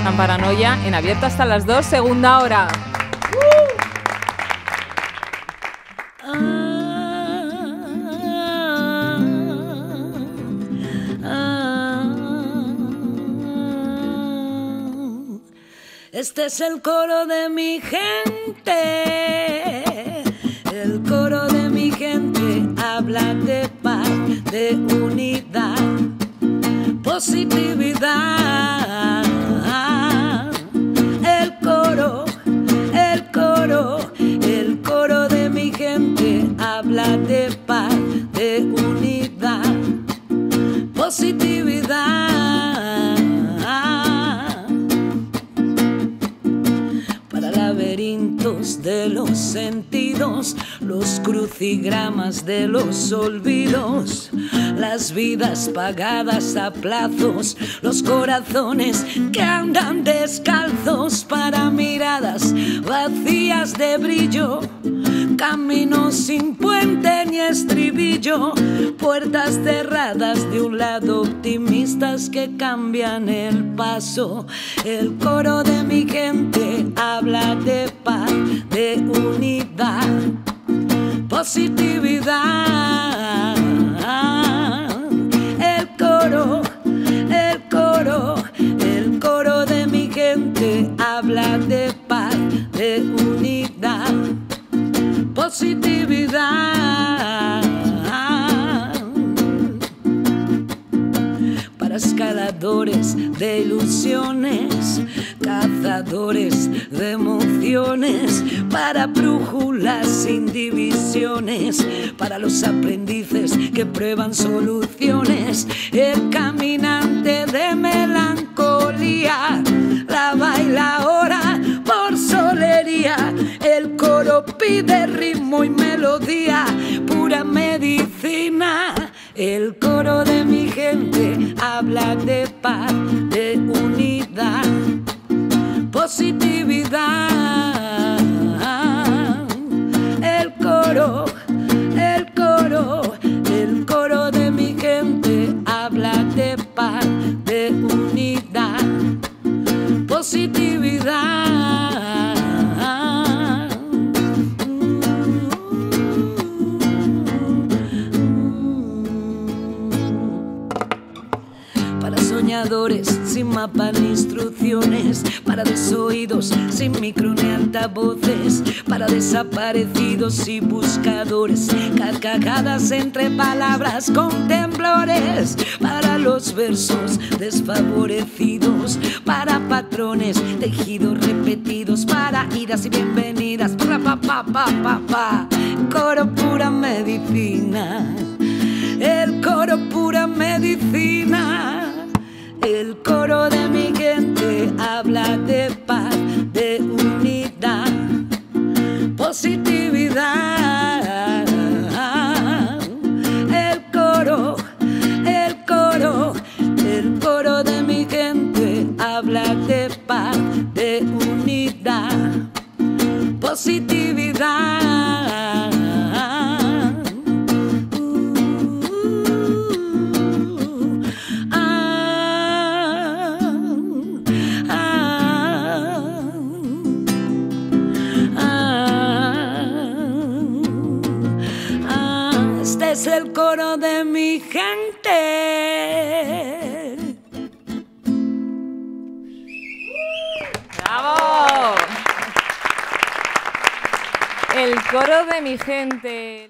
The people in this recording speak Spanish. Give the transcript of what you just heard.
San Paranoia en abierto hasta las 2, segunda hora. Este es el coro de mi gente, el coro de mi gente habla de paz, de unidad, positividad. El coro, el coro, el coro de mi gente habla de paz, de unidad, positividad. Laberintos de los sentidos, los crucigramas de los olvidos, las vidas pagadas a plazos, los corazones que andan descalzos para miradas vacías de brillo, caminos sin puente ni estribillo, puertas cerradas de un lado, optimistas que cambian el paso. El coro de mi gente habla de paz, de unidad, positividad. El coro, el coro, el coro de mi gente habla de paz, de unidad, positividad. Para escaladores de ilusiones, cazadores de emociones, para brújulas sin divisiones, para los aprendices que prueban soluciones, el caminante de melancolía, la baila ahora por solería. El coro pide ritmo y melodía, pura medicina. El coro de mi gente habla de paz, de unidad, positividad. El coro, el coro, el coro de mi gente habla de paz, de unidad, positividad. Soñadores sin mapa ni instrucciones, para desoídos sin micro ni altavoces, para desaparecidos y buscadores, carcajadas entre palabras con temblores, para los versos desfavorecidos, para patrones tejidos repetidos, para idas y bienvenidas, pa pa pa pa pa pa. Coro pura medicina, el coro pura medicina. El coro de mi gente habla de paz, de unidad, positividad. El coro, el coro, el coro de mi gente habla de paz, de unidad, positividad. Este es el coro de mi gente. ¡Bravo! El coro de mi gente.